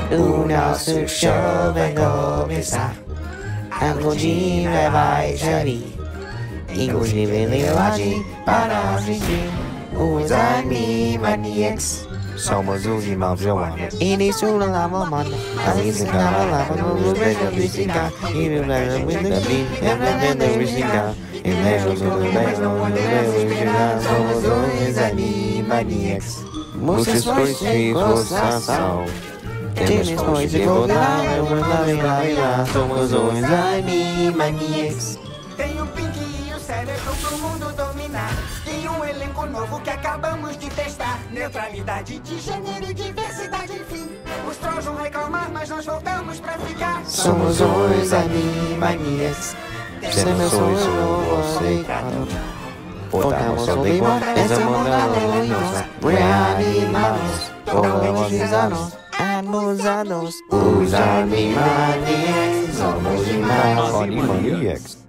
O nosso show vai começar. A Godinha vai gerir. Inclusive linguagem para assistir. Os Animaniacs. Somos os irmãos Joana. Início da lava mano. A lista da lava no beijo de brincar. E no beijo de brincar. E lembro do beijo de brincar. Somos os Animaniacs. Músicas de gozação. Temos coisas de voltar. Somos os Animaniacs. Tem o Pink e o cérebro pro mundo dominar. E um elenco novo que acabamos de testar. Neutralidade de gênero e diversidade, enfim. Os trolls vão reclamar, mas nós voltamos pra ficar. Somos os Animaniacs. Sempre somos você, Portamos o limão, essa montanha reanimamos, organizados, anusados. Os Animaniacs, somos irmãos. Animaniacs.